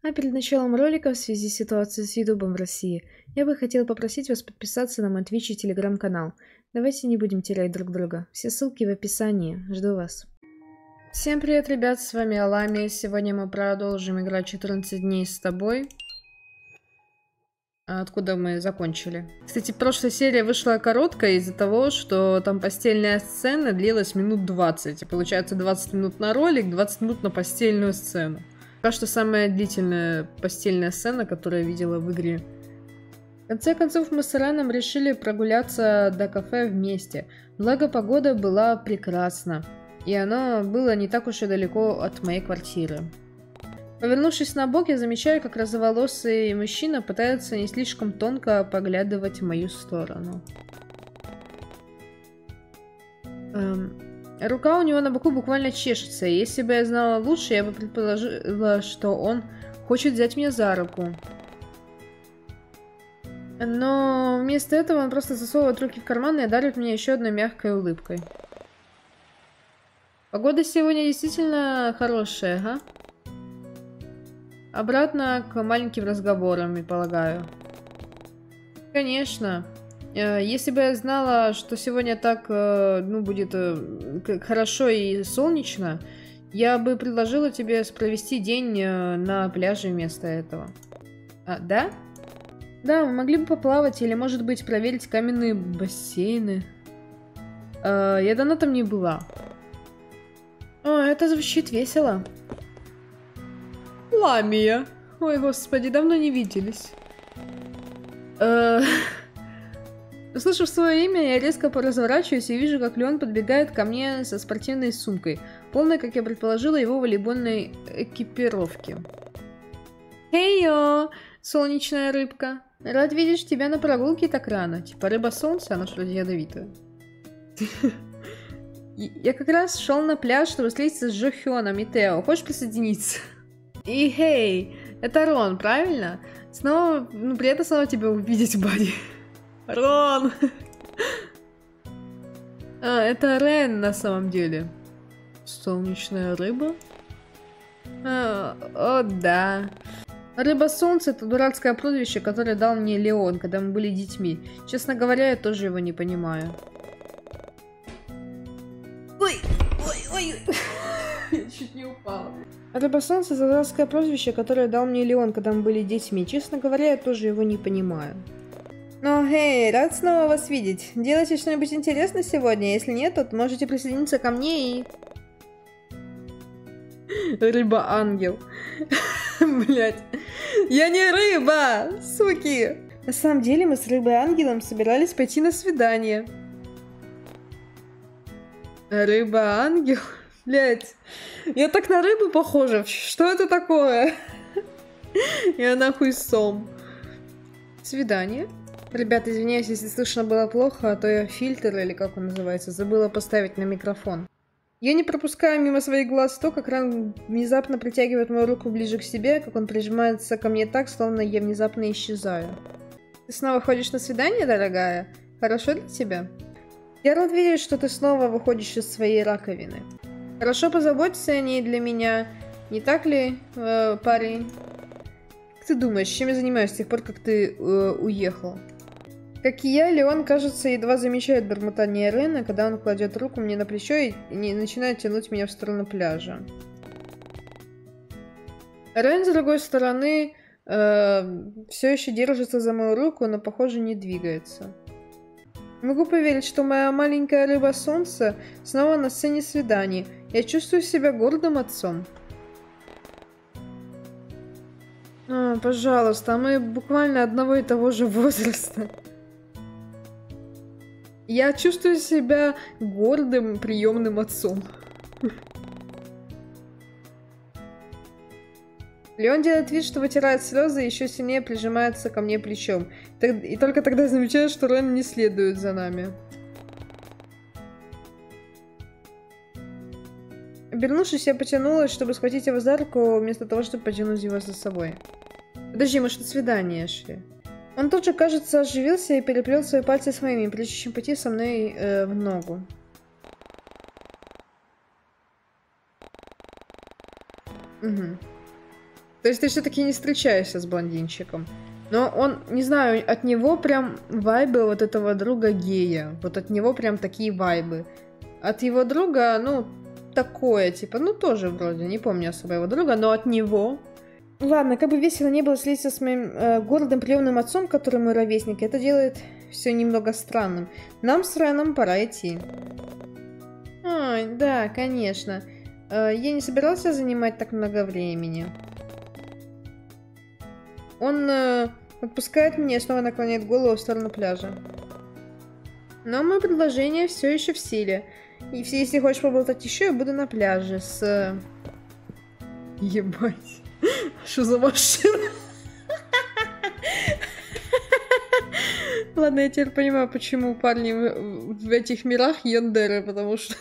А перед началом ролика в связи с ситуацией с Ютубом в России, я бы хотела попросить вас подписаться на мой Twitch и Telegram-канал. Давайте не будем терять друг друга. Все ссылки в описании. Жду вас. Всем привет, ребят, с вами Алами. Сегодня мы продолжим играть 14 дней с тобой. Откуда мы закончили. Кстати, прошлая серия вышла короткая из-за того, что там постельная сцена длилась минут 20. И получается 20 минут на ролик, 20 минут на постельную сцену. Пока что самая длительная постельная сцена, которую я видела в игре. В конце концов, мы с Реном решили прогуляться до кафе вместе. Благо, погода была прекрасна. И оно было не так уж и далеко от моей квартиры. Повернувшись на бок, я замечаю, как розоволосый мужчина пытается не слишком тонко поглядывать в мою сторону. Рука у него на боку буквально чешется, и если бы я знала лучше, я бы предположила, что он хочет взять меня за руку. Но вместо этого он просто засовывает руки в карман и одаривает меня еще одной мягкой улыбкой. Погода сегодня действительно хорошая, ага. Обратно к маленьким разговорам, я полагаю. Конечно. Если бы я знала, что сегодня так, будет хорошо и солнечно, я бы предложила тебе провести день на пляже вместо этого. Да? Да, мы могли бы поплавать или, может быть, проверить каменные бассейны. Я давно там не была. О, это звучит весело. Ламия. Ой, господи, давно не виделись. Услышав свое имя, я резко разворачиваюсь и вижу, как Леон подбегает ко мне со спортивной сумкой, полной, как я предположила, его волейбольной экипировки. Хей-йо, солнечная рыбка. Рад видеть тебя на прогулке так рано. Типа рыба солнца, она ж вроде ядовитая. Я как раз шел на пляж, чтобы встретиться с Джо Хёном и Тео. Хочешь присоединиться? И хей, это Рон, правильно? Снова, приятно снова тебя увидеть, Бадди. Рон! Это Рен на самом деле. Солнечная рыба? О, да. Рыба солнца — это дурацкое прозвище, которое дал мне Леон, когда мы были детьми. Честно говоря, я тоже его не понимаю. Ой! Я чуть не упала. Рыба солнца — это дурацкое прозвище, которое дал мне Леон, когда мы были детьми. Честно говоря, я тоже его не понимаю. Ну, эй, рад снова вас видеть. Делайте что-нибудь интересное сегодня? Если нет, то можете присоединиться ко мне и... Рыба-ангел. Блять. Я не рыба, суки. На самом деле мы с рыбой-ангелом собирались пойти на свидание. Рыба-ангел? Блять. Я так на рыбу похожа. Что это такое? Я нахуй сом. Свидание? Ребята, извиняюсь, если слышно было плохо, а то я фильтр, или как он называется, забыла поставить на микрофон. Я не пропускаю мимо своих глаз то, как Ран внезапно притягивает мою руку ближе к себе, как он прижимается ко мне так, словно я внезапно исчезаю. Ты снова ходишь на свидание, дорогая? Хорошо для тебя? Я рад видеть, что ты снова выходишь из своей раковины. Хорошо позаботься о ней для меня, не так ли, парень? Как ты думаешь, чем я занимаюсь с тех пор, как ты уехал? Как и я, Леон, кажется, едва замечает бормотание Рена, когда он кладет руку мне на плечо и начинает тянуть меня в сторону пляжа. Рен, с другой стороны, все еще держится за мою руку, но, похоже, не двигается. Могу поверить, что моя маленькая рыба солнца снова на сцене свиданий. Я чувствую себя гордым отцом. Пожалуйста, мы буквально одного и того же возраста. Я чувствую себя гордым приемным отцом. Леон делает вид, что вытирает слезы и еще сильнее прижимается ко мне плечом. И только тогда замечаю, что Рен не следует за нами. Обернувшись, я потянулась, чтобы схватить его за руку, вместо того, чтобы потянуть его за собой. Подожди, мы что, свидание шли? Он тут же, кажется, оживился и переплел свои пальцы с моими, прежде чем пойти со мной в ногу. Угу. То есть ты все-таки не встречаешься с блондинчиком. Но он, не знаю, от него прям вайбы вот этого друга гея. Вот от него прям такие вайбы. От его друга, ну, такое, типа, ну, тоже вроде, не помню особо его друга, но от него... Ладно, как бы весело не было встретиться с моим гордым приемным отцом, который мой ровесник, это делает все немного странным. Нам с Реном пора идти. Ой, да, конечно. Я не собирался занимать так много времени. Он отпускает меня и снова наклоняет голову в сторону пляжа. Но мое предложение все еще в силе. И если хочешь поболтать еще, я буду на пляже с... Ебать. Что за машина? Ладно, я теперь понимаю, почему парни в этих мирах яндеры, потому что...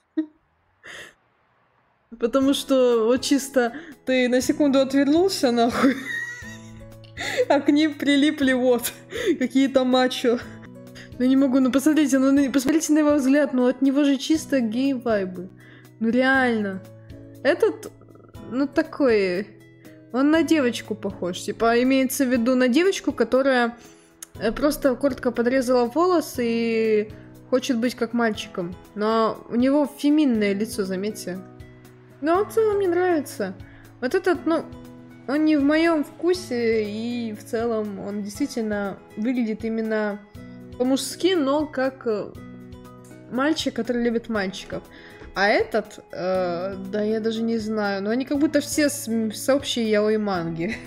Потому что вот чисто ты на секунду отвернулся, нахуй, а к ним прилипли вот какие-то мачо. Ну не могу, ну посмотрите на его взгляд, ну от него же чисто гей-вайбы. Ну реально. Этот, ну такой... Он на девочку похож. Типа, имеется в виду на девочку, которая просто коротко подрезала волосы и хочет быть как мальчиком. Но у него феминное лицо, заметьте. Но в целом мне нравится. Вот этот, ну, он не в моем вкусе, и в целом он действительно выглядит именно по-мужски, но как мальчик, который любит мальчиков. А этот, да я даже не знаю, но они как будто все с общей яой манги.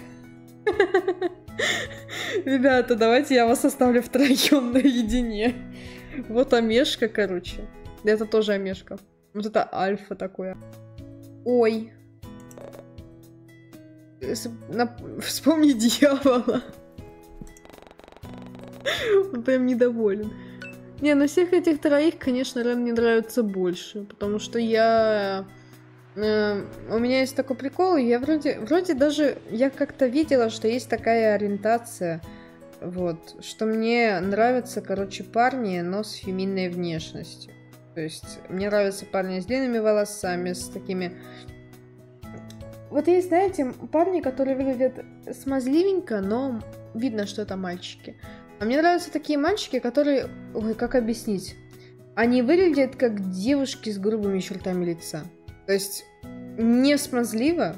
Ребята, давайте я вас оставлю втроем наедине. Вот Омешка, короче. Это тоже Омешка. Вот это альфа такое. Ой. Вспомни дьявола. Он прям недоволен. Не, на всех этих троих, конечно, Рен мне нравится больше, потому что я... у меня есть такой прикол, я вроде даже... Я как-то видела, что есть такая ориентация, вот, что мне нравятся, короче, парни, но с феминной внешностью. То есть мне нравятся парни с длинными волосами, с такими... Вот есть, знаете, парни, которые выглядят смазливенько, но видно, что это мальчики. А мне нравятся такие мальчики, которые... Ой, как объяснить? Они выглядят как девушки с грубыми чертами лица. То есть не смазливо,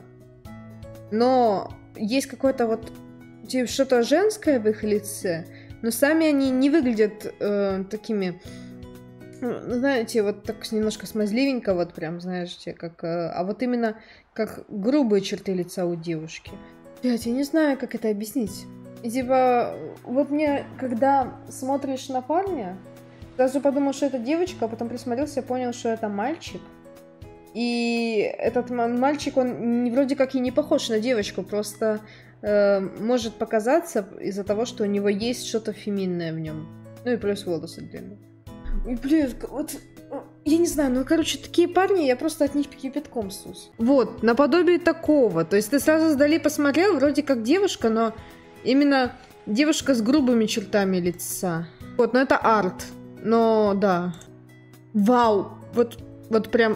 но есть какое-то вот... Типа, что-то женское в их лице, но сами они не выглядят такими... Знаете, вот так немножко смазливенько, вот прям, знаете, как... а вот именно как грубые черты лица у девушки. Блять, я не знаю, как это объяснить. И типа, вот мне, когда смотришь на парня, сразу подумал, что это девочка, а потом присмотрелся, понял, что это мальчик. И этот мальчик, он вроде как и не похож на девочку, просто может показаться из-за того, что у него есть что-то феминное в нем. Ну и плюс волосы длинные. И, блин, вот... Я не знаю, ну, короче, такие парни, я просто от них кипятком сус. Вот, наподобие такого. То есть ты сразу сдали посмотрел, вроде как девушка, но... Именно девушка с грубыми чертами лица. Вот, но это арт. Но, да. Вау. Вот прям,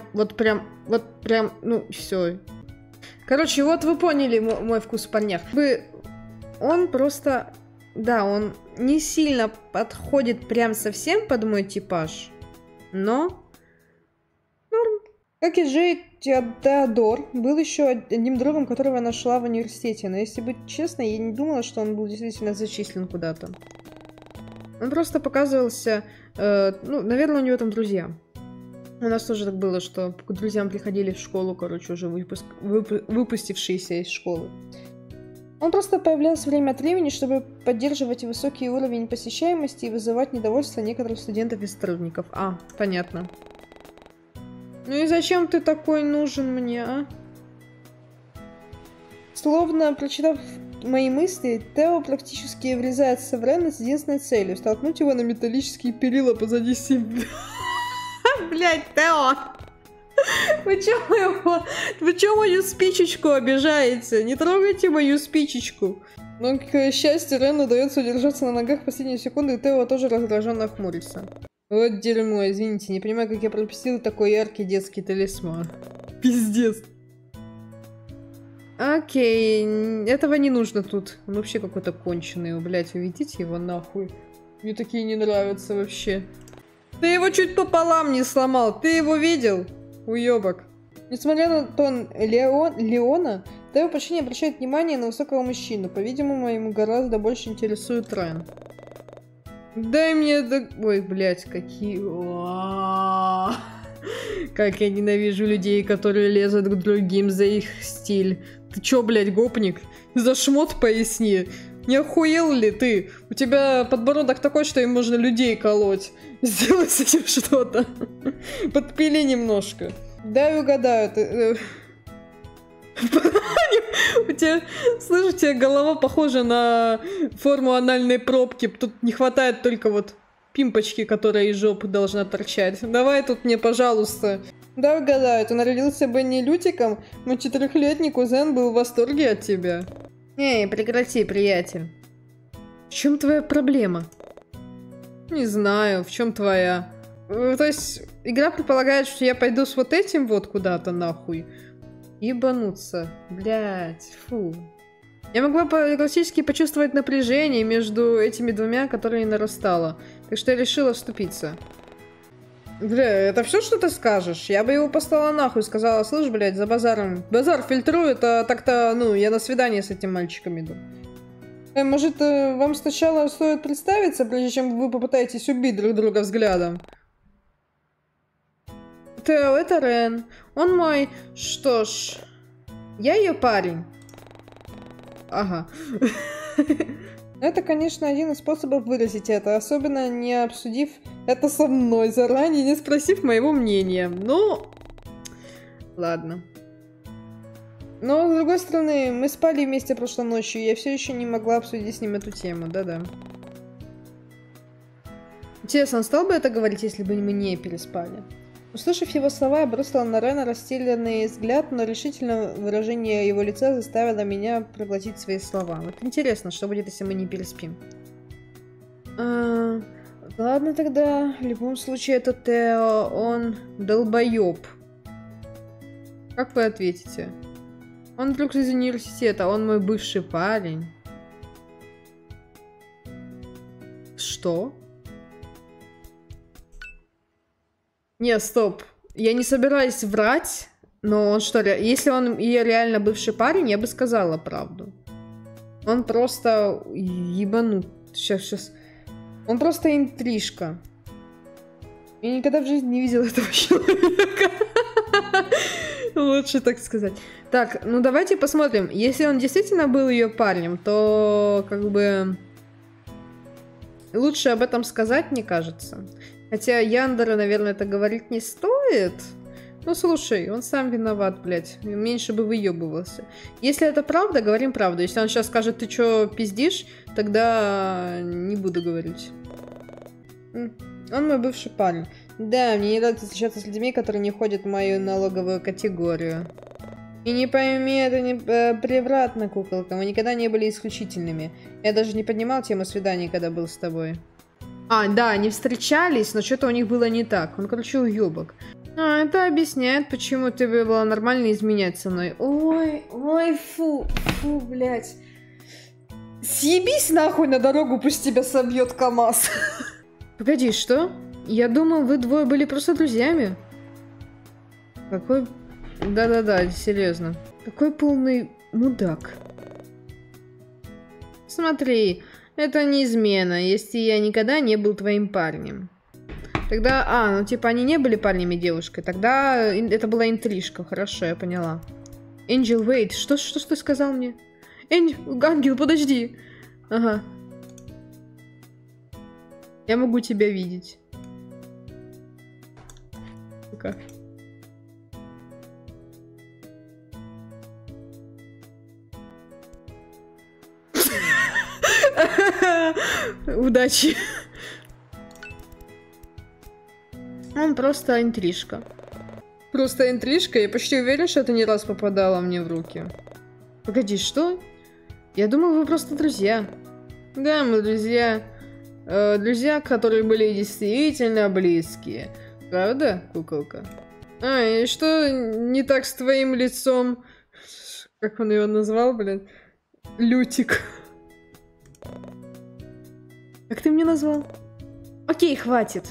ну, все. Короче, вот вы поняли мой вкус в парнях. Он просто... Да, он не сильно подходит прям совсем под мой типаж. Но... Норм. Как и Джей Теодор, был еще одним другом, которого я нашла в университете. Но если быть честной, я не думала, что он был действительно зачислен куда-то. Он просто показывался... ну, наверное, у него там друзья. У нас тоже так было, что к друзьям приходили в школу, короче, уже выпустившиеся из школы. Он просто появлялся время от времени, чтобы поддерживать высокий уровень посещаемости и вызывать недовольство некоторых студентов и сотрудников. А, понятно. Ну и зачем ты такой нужен мне, а? Словно прочитав мои мысли, Тео практически врезается в Рена с единственной целью — столкнуть его на металлические перила позади себя. Блять, Тео! Вы чё мою спичечку обижаете? Не трогайте мою спичечку. Но, к счастью, Рену удается удержаться на ногах в последнюю секунду, и Тео тоже раздраженно хмурится. Вот дерьмо, извините, не понимаю, как я пропустила такой яркий детский талисман. Пиздец. Окей, этого не нужно тут. Он вообще какой-то конченый, блядь, уведите его нахуй. Мне такие не нравятся вообще. Ты его чуть пополам не сломал, ты его видел? Уёбок. Несмотря на тон Леона, Тео почти не обращает внимания на высокого мужчину. По-видимому, ему гораздо больше интересует Рен. Дай мне... Ой, блядь, какие... Как я ненавижу людей, которые лезут к другим за их стиль. Ты чё, блядь, гопник? За шмот поясни. Не охуел ли ты? У тебя подбородок такой, что им можно людей колоть. Сделай с этим что-то. Подпили немножко. Дай угадаю. Ты... У тебя, слышь, у тебя голова похожа на форму анальной пробки. Тут не хватает только вот пимпочки, которая из жопы должна торчать. Давай тут мне, пожалуйста. Да, угадаю, ты народился бы не Лютиком, мой 4-летний кузен был в восторге от тебя. Эй, прекрати, приятель. В чем твоя проблема? Не знаю, в чем твоя. То есть, игра предполагает, что я пойду с вот этим вот куда-то нахуй. Ебануться. Блять, фу. Я могла классически почувствовать напряжение между этими двумя, которое нарастало. Так что я решила вступиться. Бля, это все, что ты скажешь? Я бы его послала нахуй, сказала, слышь, блядь, за базаром. Базар фильтрую, это так-то, ну, я на свидание с этим мальчиком иду. Может, вам сначала стоит представиться, прежде чем вы попытаетесь убить друг друга взглядом? Тео, это Рен. Он мой... Что ж... Я ее парень. Ага. Это, конечно, один из способов выразить это, особенно не обсудив это со мной заранее, не спросив моего мнения. Ну, ладно. Но, с другой стороны, мы спали вместе прошлой ночью, и я все еще не могла обсудить с ним эту тему, да-да. Интересно, он стал бы это говорить, если бы мы не переспали? Услышав его слова, я бросила на Рена растерянный взгляд, но решительное выражение его лица заставило меня проглотить свои слова. Вот интересно, что будет, если мы не переспим. Ладно тогда, в любом случае, это Тео, он долбоёб. Как вы ответите? Он друг из университета, он мой бывший парень. Что? Не, стоп. Я не собираюсь врать, но он что, если он ее реально бывший парень, я бы сказала правду. Он просто ебанут. Сейчас. Он просто интрижка. Я никогда в жизни не видела этого человека. Лучше так сказать. Так, ну давайте посмотрим. Если он действительно был ее парнем, то как бы лучше об этом сказать, мне кажется. Хотя Яндера, наверное, это говорить не стоит. Ну, слушай, он сам виноват, блядь. Меньше бы выебывался. Если это правда, говорим правду. Если он сейчас скажет, ты чё пиздишь, тогда не буду говорить. Он мой бывший парень. Да, мне не нравится встречаться с людьми, которые не входят в мою налоговую категорию. И не пойми, это не превратно, куколка. Мы никогда не были исключительными. Я даже не поднимал тему свиданий, когда был с тобой. А, да, они встречались, но что-то у них было не так. Он, короче, уёбок. А, это объясняет, почему ты была нормально изменять со мной. Ой, фу, блядь. Съебись нахуй на дорогу, пусть тебя собьет КамАЗ. Погоди, что? Я думал, вы двое были просто друзьями. Какой... Да-да-да, серьезно. Какой полный мудак. Смотри, это не измена, если я никогда не был твоим парнем. Тогда... ну типа они не были парнем и девушкой. Тогда это была интрижка. Хорошо, я поняла. Энджел, wait, что ты сказал мне? Ангел, подожди. Ага. Я могу тебя видеть. Ну-ка. Удачи. Он просто интрижка. Просто интрижка? Я почти уверен, что это не раз попадало мне в руки. Погоди, что? Я думал, вы просто друзья. Да, мы друзья. Друзья, которые были действительно близкие. Правда, куколка? И что не так с твоим лицом? Как он ее назвал, блин? Лютик. Как ты мне назвал? Окей, хватит.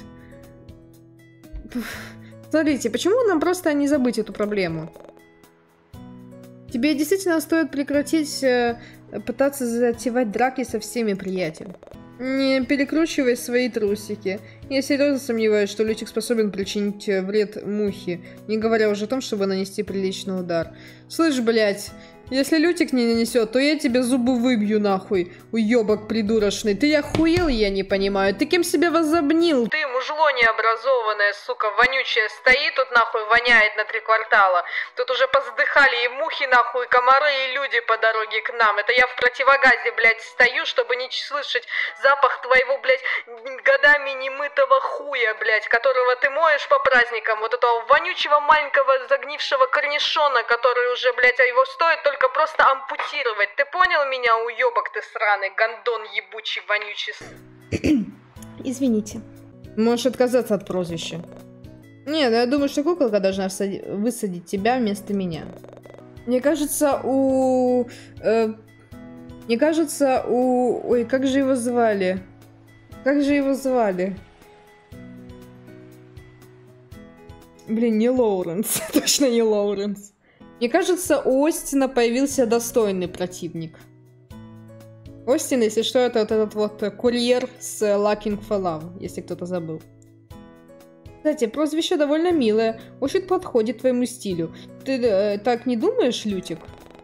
Смотрите, почему нам просто не забыть эту проблему? Тебе действительно стоит прекратить пытаться затевать драки со всеми, приятель. Не перекручивай свои трусики. Я серьезно сомневаюсь, что Лютик способен причинить вред мухе, не говоря уже о том, чтобы нанести приличный удар. Слышь, блядь, если Лютик не нанесет, то я тебе зубы выбью нахуй, уёбок придурочный. Ты охуел, я не понимаю. Ты кем себя возомнил? Ты мужло необразованное, сука, вонючее, стоит тут нахуй, воняет на 3 квартала. Тут уже поздыхали и мухи нахуй, и комары, и люди по дороге к нам. Это я в противогазе, блядь, стою, чтобы не слышать запах твоего, блядь, годами немытого хуя, блядь, которого ты моешь по праздникам. Вот этого вонючего маленького загнившего корнишона, который уже, блядь, а его стоит только просто ампутировать. Ты понял меня, уёбок ты сраный, гондон ебучий, вонючий. Извините. Можешь отказаться от прозвища. Нет, я думаю, что куколка должна высадить тебя вместо меня. Мне кажется, Ой, как же его звали? Блин, не Лоуренс. Точно не Лоуренс. Мне кажется, у Остина появился достойный противник. Остин, если что, это вот этот вот курьер с Looking for Love, если кто-то забыл. Кстати, прозвище довольно милое, очень подходит твоему стилю. Ты так не думаешь, Лютик?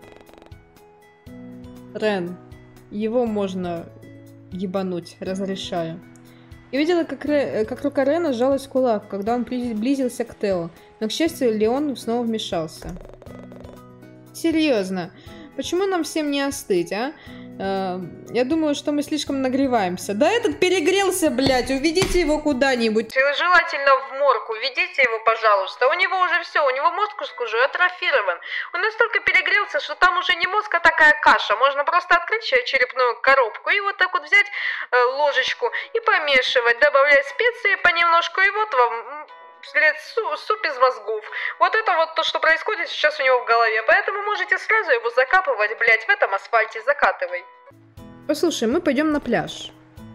Рен. Его можно ебануть, разрешаю. Я видела, как рука Рена сжалась в кулак, когда он приблизился к Тео. Но, к счастью, Леон снова вмешался. Серьезно, почему нам всем не остыть, а? Я думаю, что мы слишком нагреваемся. Да этот перегрелся, блядь, уведите его куда-нибудь. Желательно в морг, уведите его, пожалуйста. У него уже все, у него мозг уже атрофирован. Он настолько перегрелся, что там уже не мозг, а такая каша. Можно просто открыть черепную коробку и вот так вот взять ложечку и помешивать, добавлять специи понемножку, и вот вам... суп из мозгов. Вот это вот то, что происходит сейчас у него в голове. Поэтому можете сразу его закапывать, блядь, в этом асфальте. Закатывай. Послушай, мы пойдем на пляж.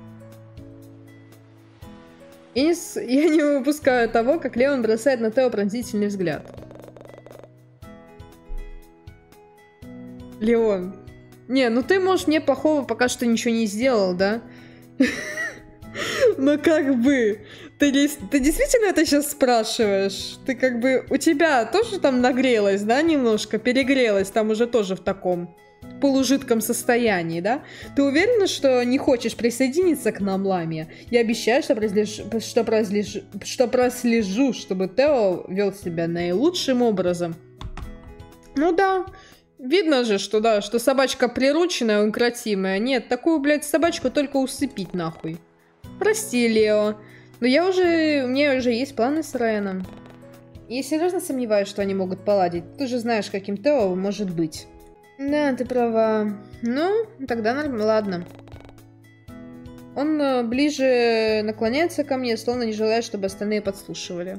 Я не выпускаю того, как Леон бросает на Тео пронзительный взгляд. Леон. Не, ну ты, может, мне плохого пока что ничего не сделал, да? Но как бы... Ты действительно это сейчас спрашиваешь? Ты как бы... У тебя тоже там нагрелась, да, немножко? Перегрелась, там уже тоже в таком полужидком состоянии, да? Ты уверена, что не хочешь присоединиться к нам, Ламия? Я обещаю, что прослежу, чтобы Тео вел себя наилучшим образом. Ну да... Видно же, что да, что собачка прирученная, укротимая. Нет, такую, блядь, собачку только усыпить нахуй. Прости, Лео. Но у меня уже есть планы с Реном. Я серьезно сомневаюсь, что они могут поладить. Ты же знаешь, каким Тео может быть. Да, ты права. Ну, тогда ладно. Он ближе наклоняется ко мне, словно не желает, чтобы остальные подслушивали.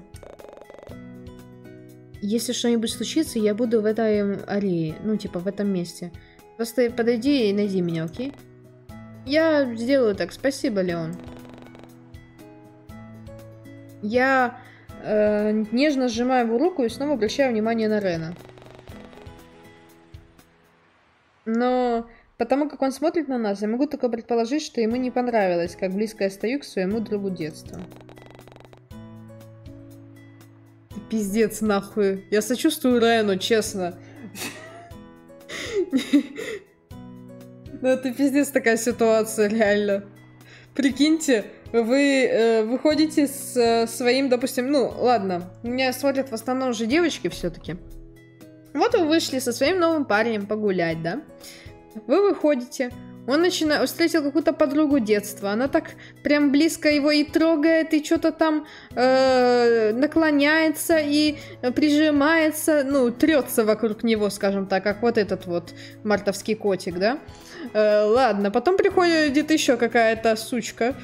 Если что-нибудь случится, я буду в этой аллее. Ну, типа, в этом месте. Просто подойди и найди меня, окей? Я сделаю так. Спасибо, Леон. Я нежно сжимаю его руку и снова обращаю внимание на Рена. Но потому как он смотрит на нас, я могу только предположить, что ему не понравилось, как близко я стою к своему другу детства. Пиздец, нахуй. Я сочувствую Рену, честно. Ну, это пиздец такая ситуация, реально. Прикиньте, вы выходите с своим, допустим, ну, ладно, меня смотрят в основном же девочки все-таки. Вот вы вышли со своим новым парнем погулять, да? Вы выходите, он встретил какую-то подругу детства, она так прям близко его и трогает, и что-то там наклоняется и прижимается, ну, трется вокруг него, скажем так, как вот этот вот мартовский котик, да? Ладно, потом приходит еще какая-то сучка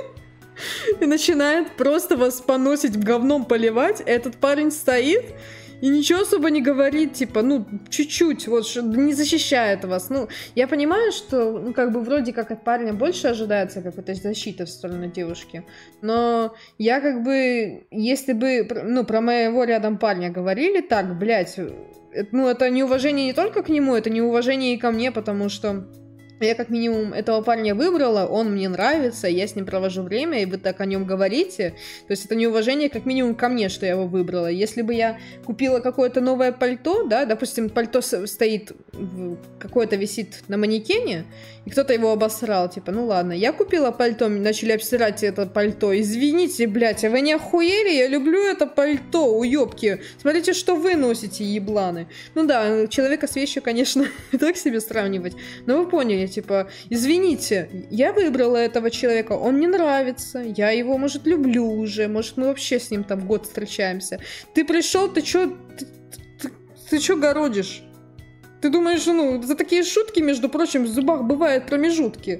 и начинает просто вас поносить, говном поливать. Этот парень стоит и ничего особо не говорит, типа, ну, чуть-чуть, вот, не защищает вас. Ну, я понимаю, что, ну, как бы, вроде как от парня больше ожидается какой-то защиты в сторону девушки, но я, как бы, если бы, ну, про моего рядом парня говорили так, блядь, ну, это неуважение не только к нему, это неуважение и ко мне, потому что я как минимум этого парня выбрала, он мне нравится, я с ним провожу время, и вы так о нем говорите. То есть это неуважение как минимум ко мне, что я его выбрала. Если бы я купила какое-то новое пальто, да, допустим, пальто стоит, какое-то висит на манекене, и кто-то его обосрал, типа, ну ладно, я купила пальто, начали обсирать это пальто, извините, блядь, а вы не охуели? Я люблю это пальто, уёбки. Смотрите, что вы носите, ебланы. Ну да, человека с вещью, конечно, так себе сравнивать, но вы поняли. Типа, извините, я выбрала этого человека, он мне нравится, я его, может, люблю уже, может, мы вообще с ним там год встречаемся. Ты пришел, ты чё городишь? Ты думаешь, ну, за такие шутки, между прочим, в зубах бывают промежутки.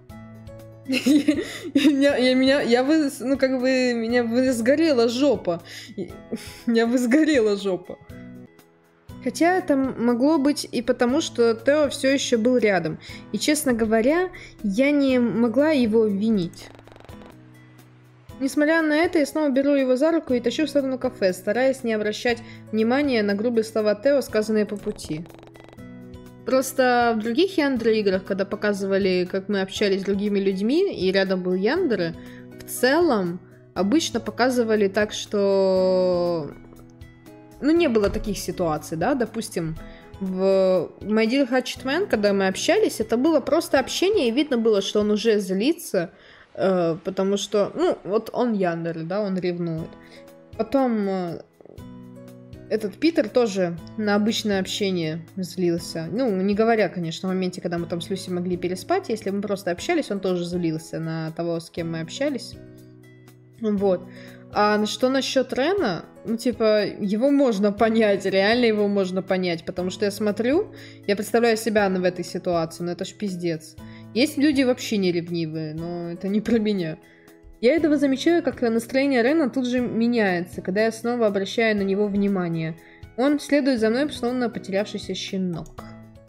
Меня сгорела жопа. Меня сгорела жопа. Хотя это могло быть и потому, что Тео все еще был рядом. И, честно говоря, я не могла его винить. Несмотря на это, я снова беру его за руку и тащу в сторону кафе, стараясь не обращать внимания на грубые слова Тео, сказанные по пути. Просто в других Яндере-играх, когда показывали, как мы общались с другими людьми, и рядом был Яндере, в целом обычно показывали так, что... Ну, не было таких ситуаций, да, допустим, в My Dear Hatchetman, когда мы общались, это было просто общение, и видно было, что он уже злится, потому что, ну, вот он Яндере, да, он ревнует. Потом этот Питер тоже на обычное общение злился. Ну, не говоря, конечно, в моменте, когда мы там с Люси могли переспать, если мы просто общались, он тоже злился на того, с кем мы общались. Вот. А что насчет Рена? Ну, типа, его можно понять, реально его можно понять, потому что я смотрю, я представляю себя в этой ситуации, но это ж пиздец. Есть люди вообще не ревнивые, но это не про меня. Я этого замечаю, как настроение Рена тут же меняется, когда я снова обращаю на него внимание. Он следует за мной, словно потерявшийся щенок.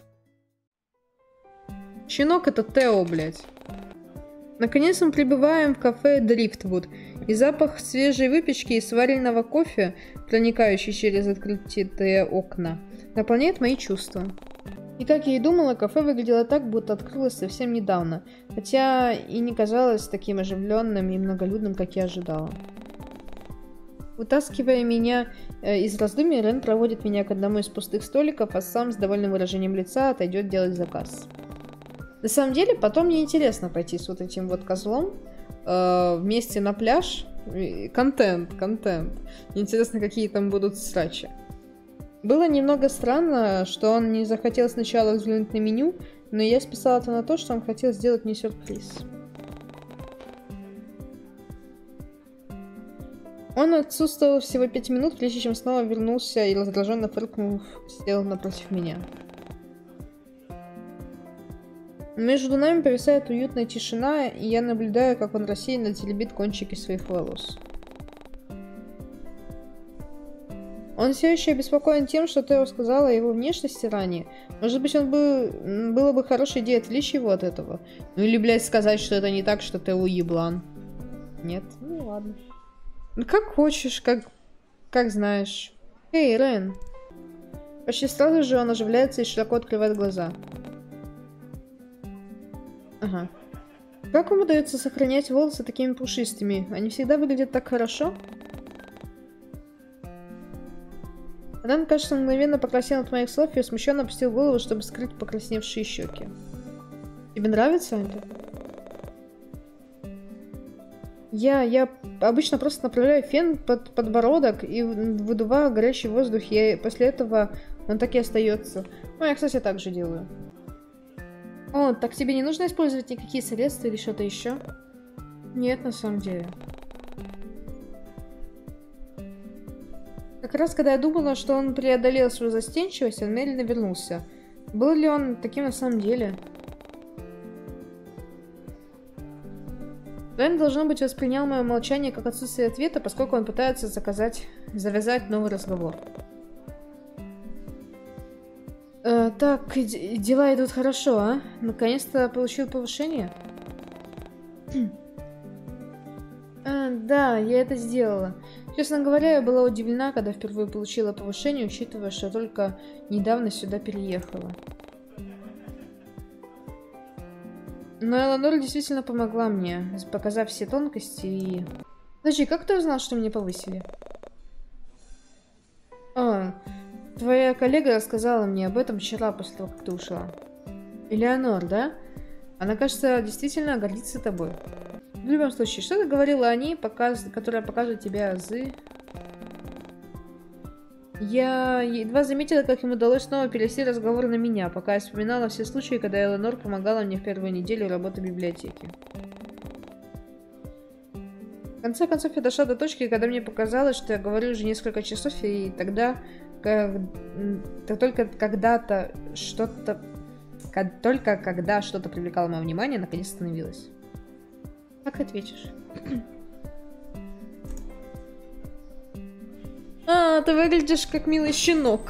Щенок — это Тео, блядь. Наконец мы прибываем в кафе Дрифтвуд, и запах свежей выпечки и сваренного кофе, проникающий через открытые окна, наполняет мои чувства. И как я и думала, кафе выглядело так, будто открылось совсем недавно, хотя и не казалось таким оживленным и многолюдным, как я ожидала. Вытаскивая меня из раздумий, Рен проводит меня к одному из пустых столиков, а сам с довольным выражением лица отойдет делать заказ. На самом деле, потом мне интересно пойти с вот этим вот козлом вместе на пляж. Контент. Мне интересно, какие там будут срачи. Было немного странно, что он не захотел сначала взглянуть на меню, но я списала это на то, что он хотел сделать мне сюрприз. Он отсутствовал всего 5 минут, прежде чем снова вернулся и, раздраженно фыркнув, сел напротив меня. Между нами повисает уютная тишина, и я наблюдаю, как он рассеянно теребит кончики своих волос. Он все еще обеспокоен тем, что Тео сказала о его внешности ранее. Может быть, было бы хорошей идеей отвлечь его от этого. Ну или, блядь, сказать, что это не так, что Тео еблан. Нет? Ну ладно. Ну как хочешь, как знаешь. Эй, Рен. Почти сразу же он оживляется и широко открывает глаза. Ага. Как вам удается сохранять волосы такими пушистыми? Они всегда выглядят так хорошо? Рен, кажется, мгновенно покраснел от моих слов и смущенно опустил голову, чтобы скрыть покрасневшие щеки. Тебе нравится это? Я обычно просто направляю фен под подбородок и выдуваю горячий воздух, и после этого он так и остается. Ну, я, кстати, так же делаю. О, так тебе не нужно использовать никакие средства или что-то еще? Нет, на самом деле. Как раз когда я думала, что он преодолел свою застенчивость, он медленно вернулся. Был ли он таким на самом деле? Рен, должно быть, воспринял мое молчание как отсутствие ответа, поскольку он пытается завязать новый разговор. Так, дела идут хорошо, а? Наконец-то получил повышение? Да, я это сделала. Честно говоря, я была удивлена, когда впервые получила повышение, учитывая, что только недавно сюда переехала. Но Элеонор действительно помогла мне, показав все тонкости и... Подожди, как ты узнал, что меня повысили? Твоя коллега рассказала мне об этом вчера, после того, как ты ушла. Элеонор, да? Она, кажется, действительно гордится тобой. В любом случае, что ты говорила о ней, которая покажет тебе азы? Я едва заметила, как им удалось снова перевести разговор на меня, пока я вспоминала все случаи, когда Элеонор помогала мне в первую неделю работы в библиотеке. В конце концов, я дошла до точки, когда мне показалось, что я говорю уже несколько часов, и тогда, только когда что-то привлекало мое внимание, наконец остановилось. Как ответишь? Ты выглядишь как милый щенок.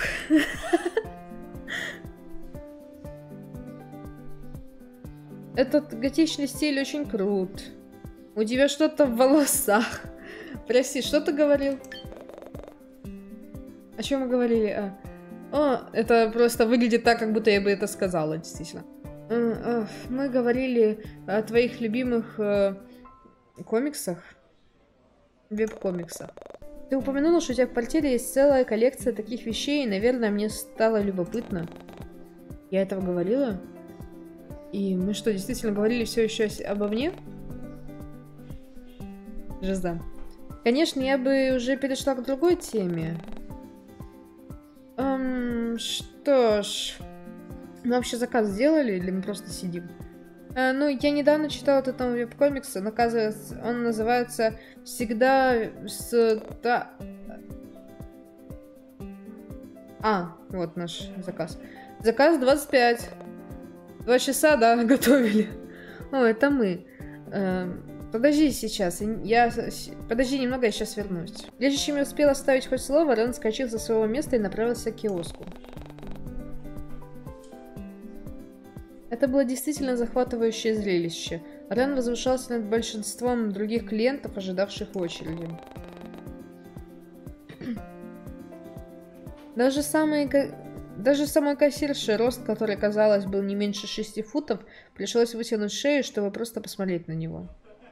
Этот готичный стиль очень крут. У тебя что-то в волосах. Прости, что ты говорил? О чем мы говорили? Это просто выглядит так, как будто я бы это сказала, действительно. Мы говорили о твоих любимых комиксах. Веб-комиксах. Ты упомянула, что у тебя в квартире есть целая коллекция таких вещей, и, наверное, мне стало любопытно. Я этого говорила? И мы что, действительно говорили все еще обо мне? Жиза. Конечно, я бы уже перешла к другой теме. Что ж... Мы вообще заказ сделали, или мы просто сидим? Ну, я недавно читала этот там веб-комикс, он называется «Всегда с...» вот наш заказ. Заказ 25. 2 часа, да, готовили. Это мы. Подожди сейчас, подожди немного, я сейчас вернусь. Прежде чем я успела оставить хоть слово, Рен вскочил со своего места и направился к киоску. Это было действительно захватывающее зрелище. Рен возвышался над большинством других клиентов, ожидавших в очереди. Даже самой кассирше, рост которой, казалось, был не меньше 6 футов, пришлось вытянуть шею, чтобы просто посмотреть на него.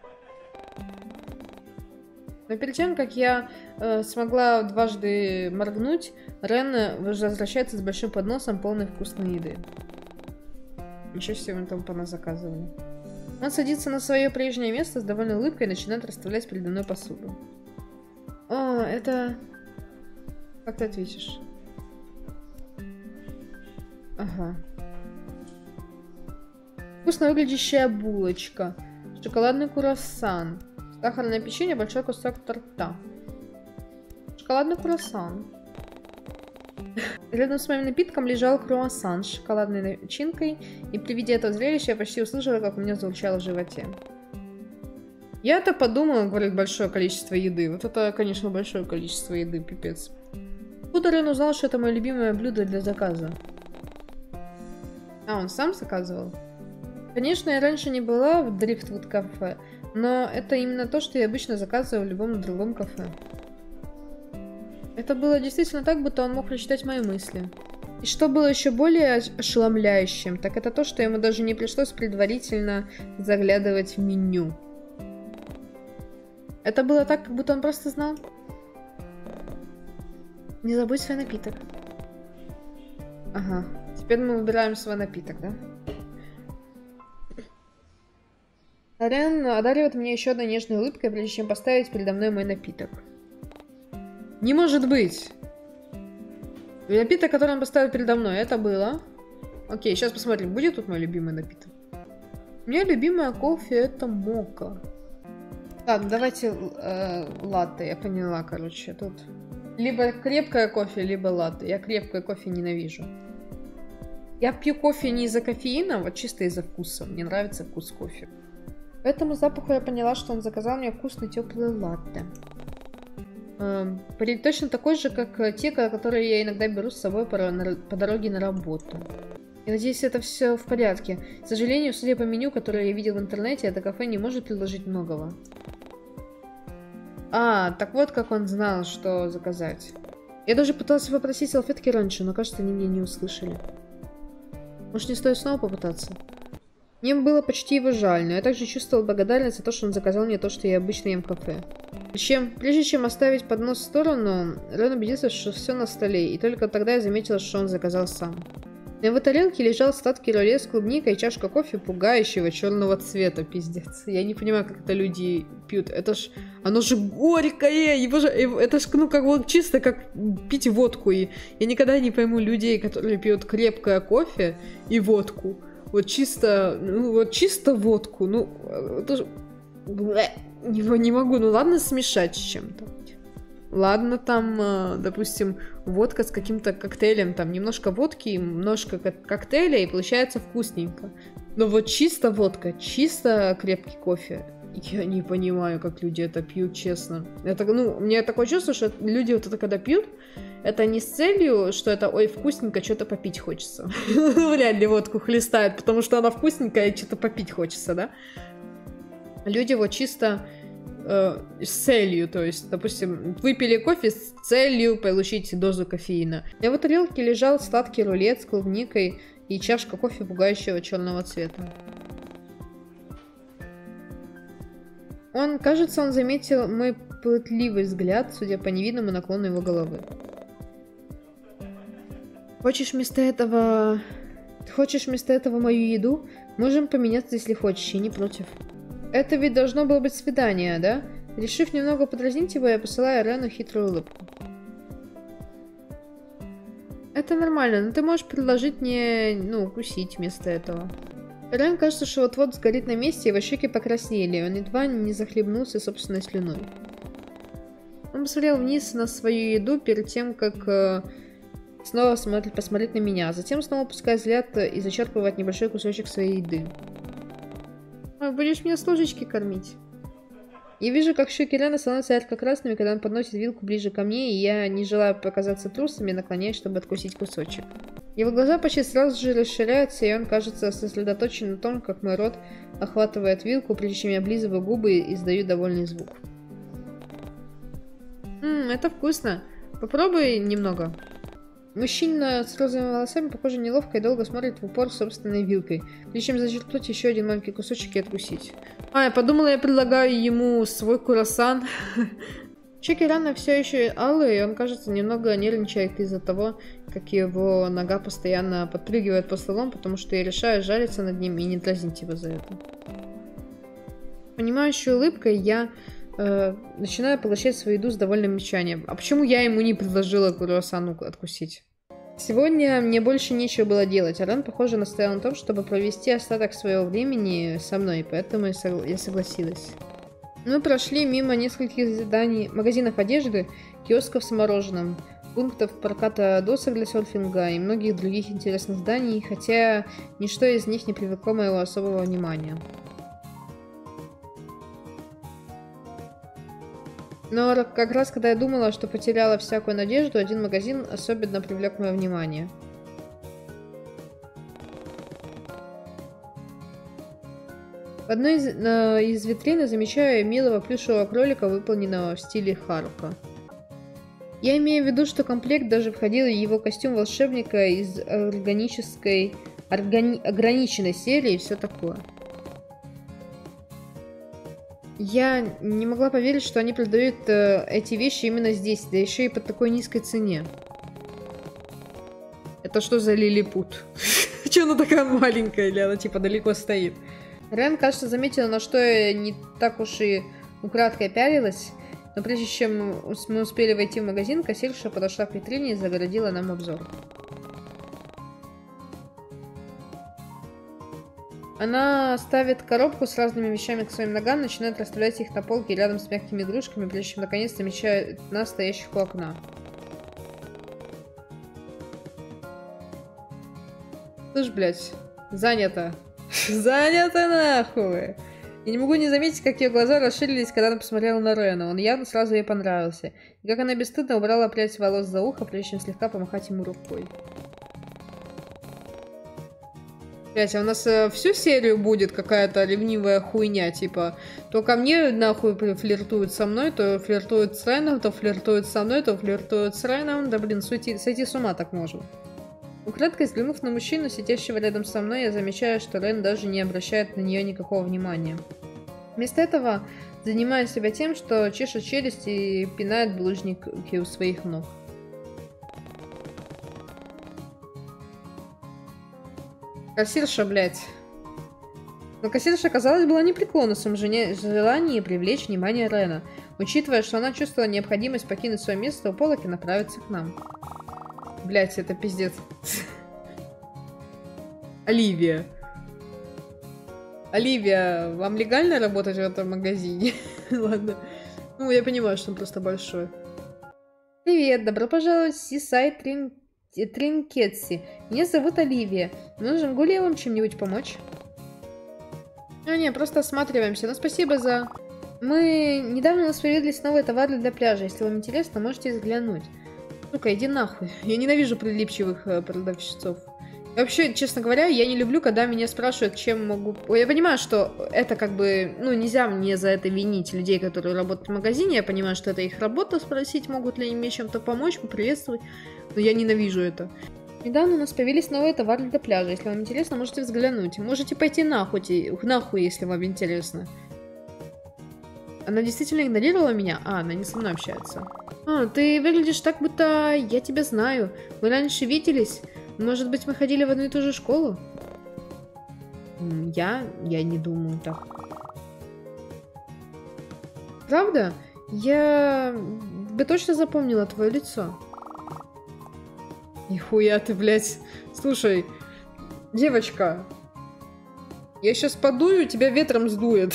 Но перед тем, как я смогла дважды моргнуть, Рен возвращается с большим подносом, полный вкусной еды. Еще всего там по нас заказывали. Он садится на свое прежнее место с довольной улыбкой и начинает расставлять передо мной посуду. Это... Как ты ответишь? Ага. Вкусно выглядящая булочка. Шоколадный круассан. Сахарное печенье, большой кусок торта. Шоколадный круассан. Рядом с моим напитком лежал круассан с шоколадной начинкой, и при виде этого зрелища я почти услышала, как у меня звучало в животе. Я-то подумала, говорит, большое количество еды. Вот это, конечно, большое количество еды, пипец. Откуда Рен узнал, что это мое любимое блюдо для заказа? Он сам заказывал? Конечно, я раньше не была в Дрифтвуд кафе, но это именно то, что я обычно заказываю в любом другом кафе. Это было действительно так, будто он мог прочитать мои мысли. И что было еще более ошеломляющим, так это то, что ему даже не пришлось предварительно заглядывать в меню. Это было так, как будто он просто знал. Не забудь свой напиток. Ага, теперь мы выбираем свой напиток, да? Рен одаривает меня еще одной нежной улыбкой, прежде чем поставить передо мной мой напиток. Не может быть! Напиток, который он поставил передо мной, это было. Окей, сейчас посмотрим, будет тут мой любимый напиток. У меня любимое кофе это мока. Так, давайте латте, я поняла, короче, тут. Либо крепкое кофе, либо латте. Я крепкое кофе ненавижу. Я пью кофе не из-за кофеина, вот чисто из-за вкуса. Мне нравится вкус кофе. По этому запаху я поняла, что он заказал мне вкусный теплый латте. Парень точно такой же, как те, которые я иногда беру с собой по дороге на работу. И надеюсь, это все в порядке. К сожалению, судя по меню, которое я видел в интернете, это кафе не может предложить многого. Так вот как он знал, что заказать. Я даже пытался попросить салфетки раньше, но, кажется, они меня не услышали. Может, не стоит снова попытаться? Мне было почти его жаль, но я также чувствовал благодарность за то, что он заказал мне то, что я обычно ем в кафе. Прежде чем оставить поднос в сторону, Рен убедился, что все на столе, и только тогда я заметила, что он заказал сам. На его тарелке лежал сладкий рулет с клубникой и чашка кофе пугающего черного цвета, пиздец. Я не понимаю, как это люди пьют. Оно же горькое! Это ж, как вот чисто как пить водку. И я никогда не пойму людей, которые пьют крепкое кофе и водку. Вот чисто водку. Это же... Не могу, ладно смешать с чем-то. Ладно, там, допустим, водка с каким-то коктейлем, там немножко водки, немножко коктейля, и получается вкусненько. Но вот чисто водка, чисто крепкий кофе, я не понимаю, как люди это пьют, честно. У меня такое чувство, что люди вот это когда пьют, это не с целью, что это, ой, вкусненько, что-то попить хочется. Вряд ли водку хлестают, потому что она вкусненькая, и что-то попить хочется, да? Люди вот чисто... с целью, то есть, допустим, выпили кофе с целью получить дозу кофеина. На его тарелке лежал сладкий рулет с клубникой и чашка кофе пугающего черного цвета. Он заметил мой пытливый взгляд, судя по невидному наклону его головы. Хочешь вместо этого мою еду? Можем поменяться, если хочешь, я не против. Это ведь должно было быть свидание, да? Решив немного подразнить его, я посылаю Рену хитрую улыбку. Это нормально, но ты можешь предложить мне, укусить вместо этого. Рен кажется, что вот-вот сгорит на месте, его щеки покраснели, он едва не захлебнулся собственной слюной. Он посмотрел вниз на свою еду перед тем, как снова посмотреть на меня, затем снова опускает взгляд и зачерпывает небольшой кусочек своей еды. Будешь меня с ложечки кормить? Я вижу, как щеки Рена становятся ярко-красными, когда он подносит вилку ближе ко мне, и я, не желая показаться трусами, наклоняюсь, чтобы откусить кусочек. Его глаза почти сразу же расширяются, и он кажется сосредоточен на том, как мой рот охватывает вилку, прежде чем я облизываю губы и издаю довольный звук. Это вкусно. Попробуй немного. Мужчина с розовыми волосами, похоже, неловко и долго смотрит в упор собственной вилкой, прежде чем зачерпнуть еще один маленький кусочек и откусить. Я подумала, я предлагаю ему свой круассан. Щеки Рена все еще алые, и он, кажется, немного нервничает из-за того, как его нога постоянно подпрыгивает по столам, потому что я решаю жариться над ним и не дразнить его за это. Понимающей улыбкой я начинаю поглощать свою еду с довольным мечанием. А почему я ему не предложила круассану откусить? Сегодня мне больше нечего было делать, а Рен, похоже, настоял на том, чтобы провести остаток своего времени со мной, поэтому я согласилась. Мы прошли мимо нескольких зданий, магазинов одежды, киосков с мороженым, пунктов проката досок для серфинга и многих других интересных зданий, хотя ничто из них не привлекло моего особого внимания. Но как раз когда я думала, что потеряла всякую надежду, один магазин особенно привлек мое внимание. В одной из витрин замечаю милого плюшевого кролика, выполненного в стиле Харука. Я имею в виду, что комплект даже входил в его костюм волшебника из ограниченной серии и все такое. Я не могла поверить, что они продают эти вещи именно здесь, да еще и по такой низкой цене. Это что за лилипут? Че она такая маленькая, или она типа далеко стоит? Рен, кажется, заметила, на что я не так уж и украдкой пялилась, но прежде чем мы успели войти в магазин, кассирша подошла к витрине и загородила нам обзор. Она ставит коробку с разными вещами к своим ногам, начинает расставлять их на полке рядом с мягкими игрушками, прежде чем наконец замечает нас, стоящих у окна. Слышь, блядь, занято. Занято нахуй! Я не могу не заметить, как ее глаза расширились, когда она посмотрела на Рена. Он явно сразу ей понравился. И как она бесстыдно убрала прядь волос за ухо, прежде чем слегка помахать ему рукой. Блять, а у нас всю серию будет какая-то ревнивая хуйня, типа, то ко мне нахуй флиртует со мной, то флиртует с Реном, то флиртует со мной, то флиртует с Реном. Да блин, сойти с ума так можно. Украдкой взглянув на мужчину, сидящего рядом со мной, я замечаю, что Рен даже не обращает на нее никакого внимания. Вместо этого занимаю себя тем, что чешет челюсть и пинает булыжники у своих ног. Кассирша, блядь. Но кассирша, казалось, была непреклонна в своем желании привлечь внимание Рена, учитывая, что она чувствовала необходимость покинуть свое место у полок и направиться к нам. Блядь, это пиздец. Оливия. Оливия, вам легально работать в этом магазине? Ладно. Ну, я понимаю, что он просто большой. Привет, добро пожаловать в Seaside Тринкетси. Меня зовут Оливия. Могу ли я вам чем-нибудь помочь? Не, просто осматриваемся. Но спасибо за... Мы недавно у нас появились новые товары для пляжа. Если вам интересно, можете взглянуть. Сука, иди нахуй. Я ненавижу прилипчивых продавщицов. Вообще, честно говоря, я не люблю, когда меня спрашивают, чем могу... Я понимаю, что это как бы... Ну, нельзя мне за это винить людей, которые работают в магазине. Я понимаю, что это их работа, спросить, могут ли они мне чем-то помочь, поприветствовать. Но я ненавижу это. Недавно у нас появились новые товары для пляжа. Если вам интересно, можете взглянуть. Можете пойти нахуй, если вам интересно. Она действительно игнорировала меня? А, она не со мной общается. А, ты выглядишь так, будто я тебя знаю. Мы раньше виделись. Может быть, мы ходили в одну и ту же школу? Я не думаю так. Правда? Я бы точно запомнила твое лицо. Нихуя ты, блядь. Слушай, девочка, я сейчас подую, тебя ветром сдует.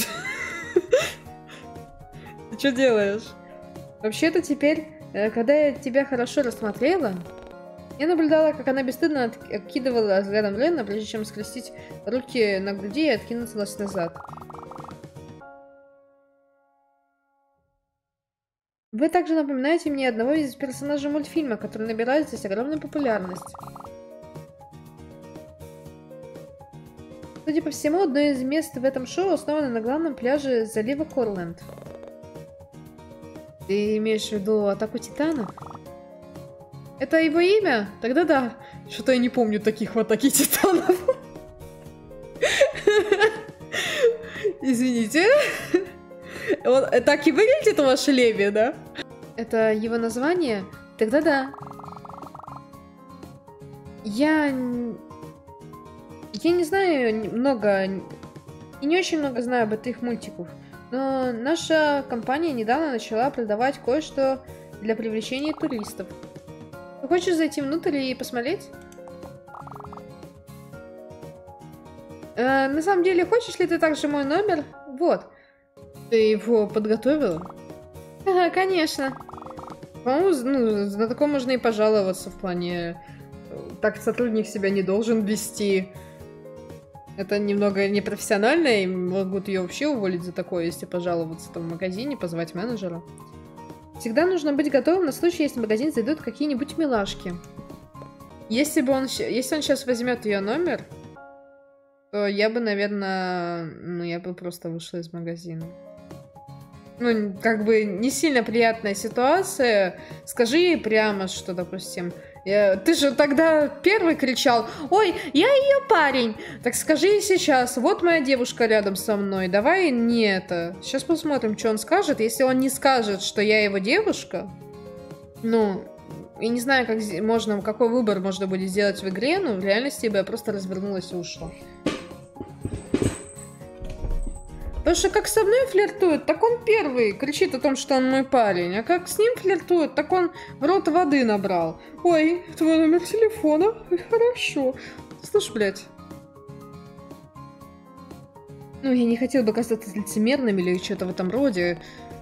Ты что делаешь? Вообще-то теперь, когда я тебя хорошо рассмотрела, я наблюдала, как она бесстыдно откидывала взглядом Рена, прежде чем скрестить руки на груди и откинуться назад. Вы также напоминаете мне одного из персонажей мультфильма, который набирает здесь огромную популярность. Судя по всему, одно из мест в этом шоу основано на главном пляже залива Корленд. Ты имеешь в виду Атаку Титанов? Это его имя? Тогда да. Что-то я не помню таких в Атаке Титанов. Извините. Вот так и выглядит ваше леви, да? Это его название? Тогда да. Я не знаю много... И не очень много знаю об этих мультиках. Но наша компания недавно начала продавать кое-что для привлечения туристов. Ты хочешь зайти внутрь и посмотреть? На самом деле, хочешь ли ты также мой номер? Вот. Ты его подготовила? Ага, конечно. По-моему, на таком можно и пожаловаться в плане... Так сотрудник себя не должен вести. Это немного непрофессионально, и могут ее вообще уволить за такое, если пожаловаться там в магазине, позвать менеджера. Всегда нужно быть готовым на случай, если в магазин зайдут какие-нибудь милашки. Если он сейчас возьмет ее номер, то я бы, наверное, я бы просто вышла из магазина. Ну, как бы не сильно приятная ситуация. Скажи ей прямо, что, допустим, ты же тогда первый кричал: «Ой, я ее парень!» Так скажи ей сейчас: «Вот моя девушка рядом со мной, давай не это». Сейчас посмотрим, что он скажет. Если он не скажет, что я его девушка, ну, я не знаю, какой выбор можно будет сделать в игре, но в реальности бы я просто развернулась и ушла. Потому что как со мной флиртует, так он первый кричит о том, что он мой парень. А как с ним флиртует, так он в рот воды набрал. Ой, твой номер телефона? Хорошо. Слушай, блядь. Ну, я не хотела бы казаться лицемерным или что-то в этом роде.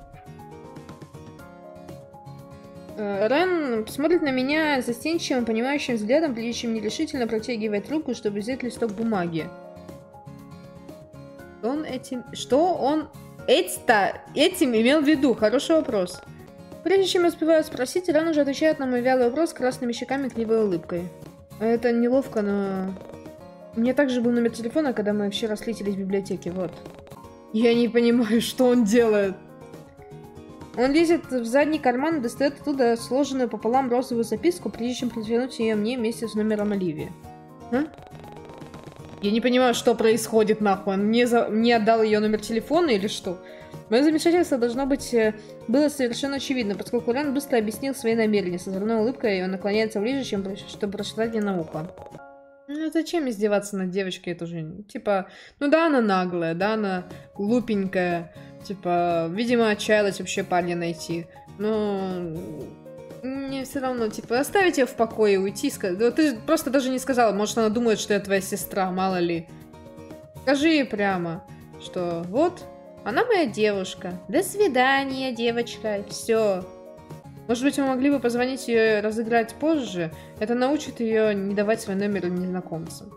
Рен смотрит на меня застенчивым, понимающим взглядом, прежде чем нерешительно протягивает руку, чтобы взять листок бумаги. Что он этим имел в виду? Хороший вопрос. Прежде чем я успеваю спросить, Рен уже отвечает на мой вялый вопрос с красными щеками и кривой улыбкой. Это неловко, но... У меня также был номер телефона, когда мы вчера слетелись в библиотеке, вот. Я не понимаю, что он делает. Он лезет в задний карман и достает оттуда сложенную пополам розовую записку, прежде чем протянуть ее мне вместе с номером Оливии. А? Я не понимаю, что происходит, нахуй. Он мне отдал ее номер телефона или что? Мое замешательство, должно быть, было совершенно очевидно, поскольку Рен быстро объяснил свои намерения. С озорной улыбкой он наклоняется ближе, чтобы прочитать мне на ухо. Ну зачем издеваться над девочкой, это уже, типа, ну да, она наглая, да, она глупенькая, типа, видимо, отчаялась вообще парня найти, но мне все равно, типа, оставить ее в покое, уйти, да, ты просто даже не сказала, может, она думает, что я твоя сестра, мало ли. Скажи ей прямо, что вот, она моя девушка, до свидания, девочка, все. Может быть, мы могли бы позвонить ее разыграть позже? Это научит ее не давать свой номер незнакомцам.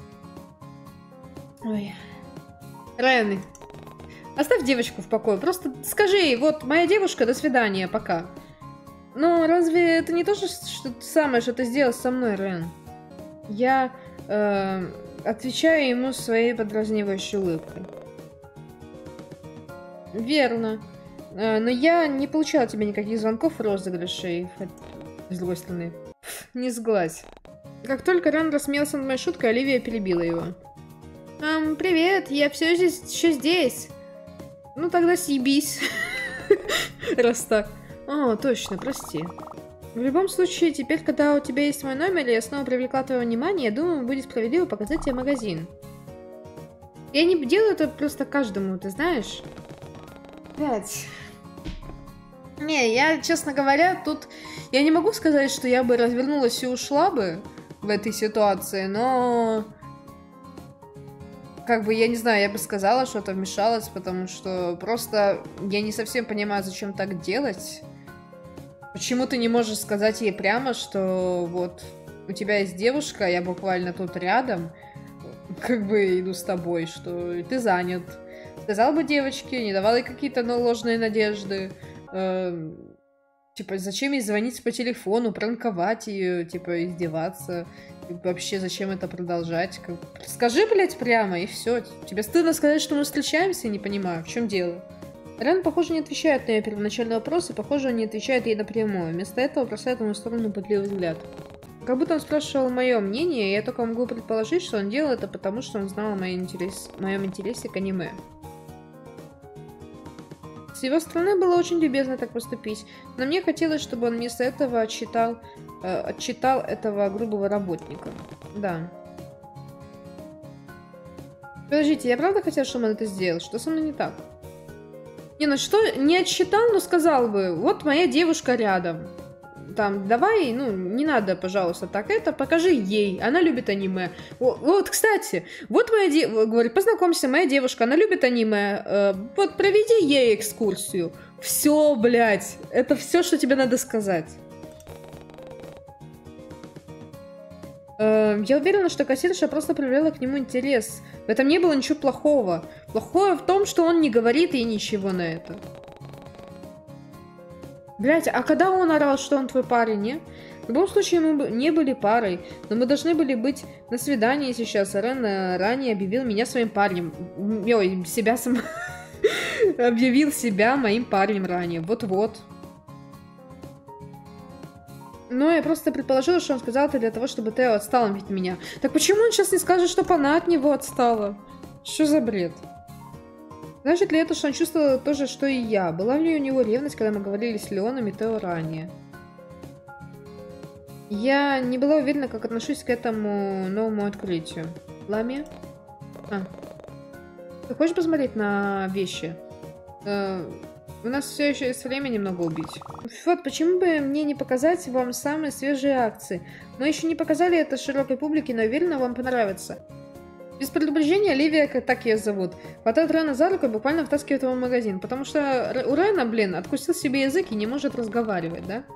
Ой. Райан, оставь девочку в покое. Просто скажи ей, вот, моя девушка, до свидания, пока. Но разве это не то же самое, что ты сделал со мной, Райан? Я отвечаю ему своей подразнивающей улыбкой. Верно. Но я не получала от тебя никаких звонков и розыгрышей. С другой стороны. Не сглазь. Как только Ран рассмеялся над моей шуткой, Оливия перебила его. Привет, я все еще здесь. Ну тогда съебись. Раз так. О, точно, прости. В любом случае, теперь, когда у тебя есть мой номер, и я снова привлекла твое внимание, я думаю, будет справедливо показать тебе магазин. Я не делаю это просто каждому, ты знаешь? Блять. Не, я, честно говоря, тут... Я не могу сказать, что я бы развернулась и ушла бы в этой ситуации, но... Как бы, я не знаю, я бы сказала, что-то вмешалась, потому что просто я не совсем понимаю, зачем так делать. Почему ты не можешь сказать ей прямо, что вот у тебя есть девушка, я буквально тут рядом, как бы иду с тобой, что ты занят. Сказал бы девочке, не давал ей какие-то ложные надежды. Типа, зачем ей звонить по телефону, пранковать ее, типа, издеваться? И вообще, зачем это продолжать? Скажи, блядь, прямо, и все. Тебе стыдно сказать, что мы встречаемся? Не понимаю, в чем дело? Рен, похоже, не отвечает на ее первоначальный вопрос, и, похоже, он не отвечает ей напрямую. Вместо этого бросает в мою сторону пытливый взгляд. Как будто он спрашивал мое мнение, и я только могу предположить, что он делал это потому, что он знал о моем интересе к аниме. С его стороны было очень любезно так поступить, но мне хотелось, чтобы он вместо этого отчитал этого грубого работника. Да. Подождите, я правда хотела, чтобы он это сделал? Что со мной не так? Не, ну что, не отсчитал, но сказал бы, вот моя девушка рядом. Там, давай, ну, не надо, пожалуйста, так это, покажи ей, она любит аниме. Вот, кстати, вот моя девушка, говорит, познакомься, моя девушка, она любит аниме, вот проведи ей экскурсию. Все, блядь, это все, что тебе надо сказать. Я уверена, что кассирша просто проявляла к нему интерес. В этом не было ничего плохого. Плохое в том, что он не говорит ей ничего на это. Блять, а когда он орал, что он твой парень, не? В любом случае, мы не были парой, но мы должны были быть на свидании сейчас. Рен ранее объявил меня своим парнем. Ой, себя сам... объявил себя моим парнем ранее. Вот-вот. Но я просто предположила, что он сказал это для того, чтобы Тео отстал от меня. Так почему он сейчас не скажет, чтобы она от него отстала? Что за бред? Значит ли это, что он чувствовал то же, что и я? Была ли у него ревность, когда мы говорили с Леоном и Тео ранее? Я не была уверена, как отношусь к этому новому открытию. Ламия? Ты хочешь посмотреть на вещи? У нас все еще есть время немного убить. Вот, почему бы мне не показать вам самые свежие акции? Мы еще не показали это широкой публике, но уверена, вам понравится. Без предупреждения Оливия, так ее зовут, хватает Рена за руку и буквально втаскивает его в магазин, потому что у Рена, блин, откусил себе язык и не может разговаривать, да?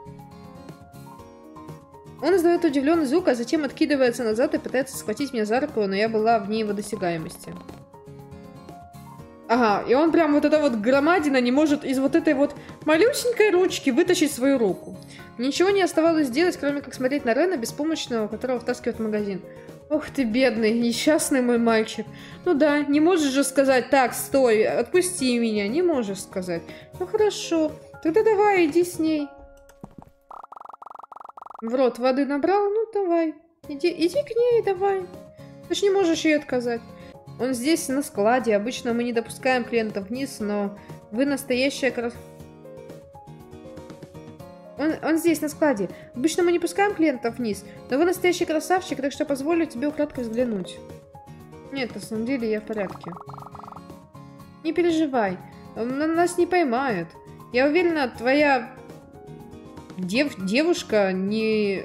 Он издает удивленный звук, а затем откидывается назад и пытается схватить меня за руку, но я была вне его досягаемости. Ага, и он прям вот эта вот громадина не может из вот этой вот малюсенькой ручки вытащить свою руку. Ничего не оставалось сделать, кроме как смотреть на Рена, беспомощного, которого втаскивают в магазин. Ох ты, бедный, несчастный мой мальчик. Ну да, не можешь же сказать, так, стой, отпусти меня. Не можешь сказать. Ну хорошо, тогда давай, иди с ней. В рот воды набрал? Ну давай, иди к ней, давай. Ты ж не можешь ей отказать. Он здесь на складе. Обычно мы не допускаем клиентов вниз, но вы настоящая Он здесь, на складе. Обычно мы не пускаем клиентов вниз, но вы настоящий красавчик, так что позволю тебе украдкой взглянуть. Нет, на самом деле я в порядке. Не переживай, нас не поймают. Я уверена, твоя девушка не...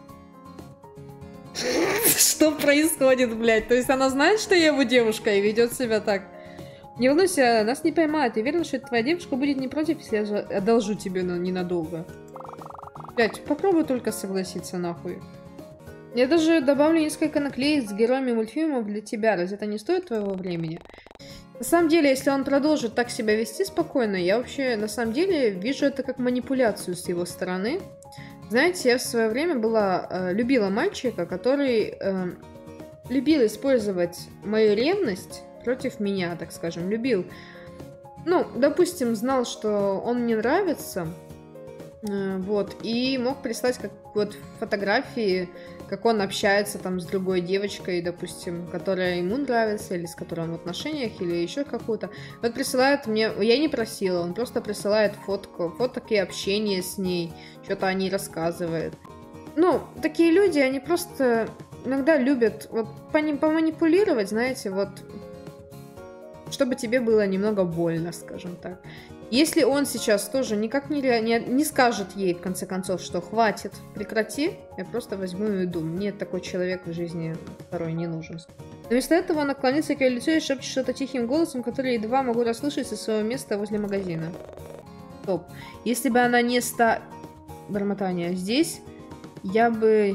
Что происходит, блядь? То есть она знает, что я его девушка и ведет себя так? Не волнуйся, нас не поймают. Я уверена, что твоя девушка будет не против, если я одолжу тебе ненадолго. Блять, попробуй только согласиться, нахуй. Я даже добавлю несколько наклеек с героями мультфильмов для тебя. Разве это не стоит твоего времени? На самом деле, если он продолжит так себя вести спокойно, я вообще, на самом деле, вижу это как манипуляцию с его стороны. Знаете, я в свое время любила мальчика, который любил использовать мою ревность против меня, так скажем. Любил. Ну, допустим, знал, что он мне нравится. Вот, и мог прислать как вот фотографии, как он общается там с другой девочкой, допустим, которая ему нравится, или с которой он в отношениях, или еще какую-то. Вот присылает мне, я не просила, он просто присылает фоток и общение с ней, что-то о ней рассказывает. Ну, такие люди, они просто иногда любят вот поманипулировать, знаете, вот, чтобы тебе было немного больно, скажем так. Если он сейчас тоже никак не скажет ей, в конце концов, что хватит, прекрати, я просто возьму и уйду. Мне такой человек в жизни второй не нужен. Но вместо этого он наклонится к ее лицу и шепчет что-то тихим голосом, который едва могу расслышать со своего места возле магазина. Стоп. Если бы она не бормотание здесь, я бы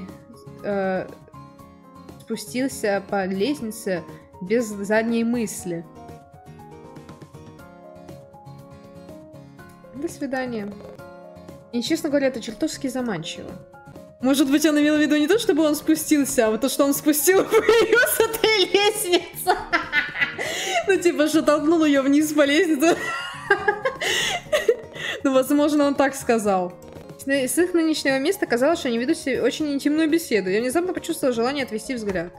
спустился по лестнице без задней мысли. До свидания. И, честно говоря, это чертовски заманчиво. Может быть, он имел в виду не то, чтобы он спустился, а вот то, что он спустил ее с этой лестницы. Ну, типа, что толкнул ее вниз по лестнице. Ну, возможно, он так сказал. С их нынешнего места казалось, что они ведут себе очень интимную беседу. Я внезапно почувствовала желание отвести взгляд.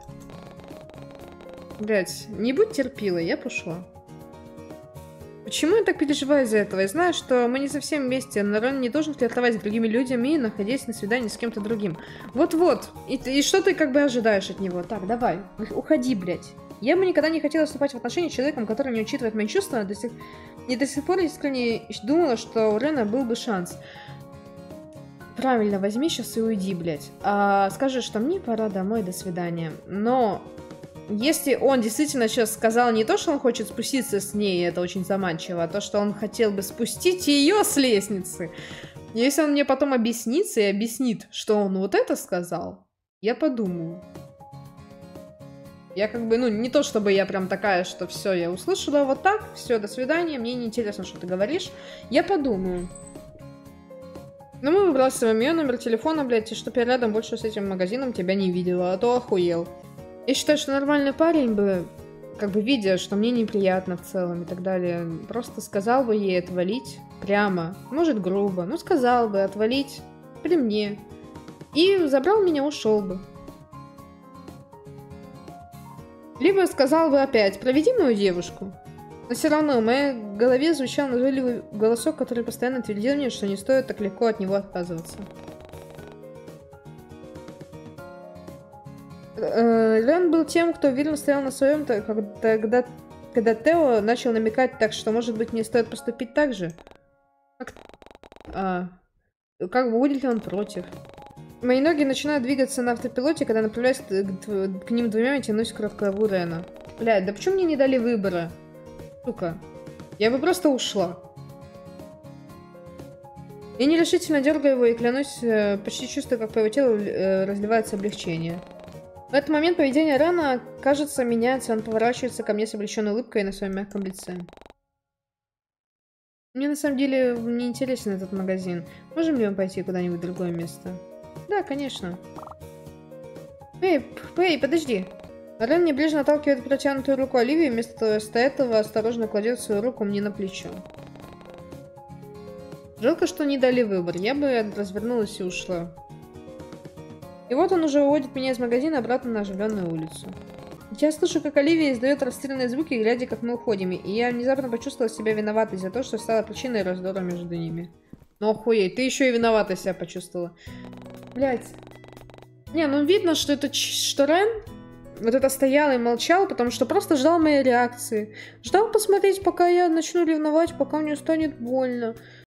Блять, не будь терпилой, я пошла. Почему я так переживаю из-за этого? Я знаю, что мы не совсем вместе, но Рен не должен флиртовать с другими людьми, находясь на свидании с кем-то другим. Вот-вот. И что ты как бы ожидаешь от него? Так, давай, уходи, блядь. Я бы никогда не хотела вступать в отношения с человеком, который не учитывает мои чувства, и до сих пор искренне думала, что у Рена был бы шанс. Правильно, возьми сейчас и уйди, блядь. Скажи, что мне пора домой, до свидания. Но... Если он действительно сейчас сказал не то, что он хочет спуститься с ней, это очень заманчиво, а то, что он хотел бы спустить ее с лестницы. Если он мне потом объяснится и объяснит, что он вот это сказал, я подумаю. Я как бы, ну, не то чтобы я прям такая, что все, я услышала вот так, все, до свидания, мне не интересно, что ты говоришь. Я подумаю. Но мы выбрасываем ее номер телефона, блядь, и чтоб я рядом больше с этим магазином тебя не видела, а то охуел. Я считаю, что нормальный парень бы, как бы видя, что мне неприятно в целом и так далее, просто сказал бы ей отвалить прямо, может грубо, но сказал бы отвалить при мне. И забрал меня, ушел бы. Либо сказал бы опять, проведи мою девушку. Но все равно в моей голове звучал назойливый голосок, который постоянно твердил мне, что не стоит так легко от него отказываться. Рен был тем, кто уверенно стоял на своем, когда Тео начал намекать так, что, может быть, мне стоит поступить так же. Как будет ли он против? Мои ноги начинают двигаться на автопилоте, когда направляюсь к ним двумя и тянусь к рукаву Рена. Блядь, да почему мне не дали выбора? Сука. Я бы просто ушла. Я нерешительно дергаю его и клянусь, почти чувствую, как по его телу разливается облегчение. В этот момент поведение Рена, кажется, меняется. Он поворачивается ко мне с облегченной улыбкой на своем мягком лице. Мне на самом деле не интересен этот магазин. Можем ли мы пойти куда-нибудь в другое место? Да, конечно. Эй, подожди. Рен небрежно отталкивает протянутую руку Оливии, вместо этого осторожно кладет свою руку мне на плечо. Жалко, что не дали выбор. Я бы развернулась и ушла. И вот он уже уводит меня из магазина обратно на оживленную улицу. Я слышу, как Оливия издает растерянные звуки, глядя, как мы уходим, и я внезапно почувствовала себя виноватой за то, что стала причиной раздора между ними. Ну охуеть, ты еще и виноватой себя почувствовала. Блять. Не, ну видно, что это что Рен вот это стоял и молчал, потому что просто ждал моей реакции. Ждал посмотреть, пока я начну ревновать, пока мне станет больно.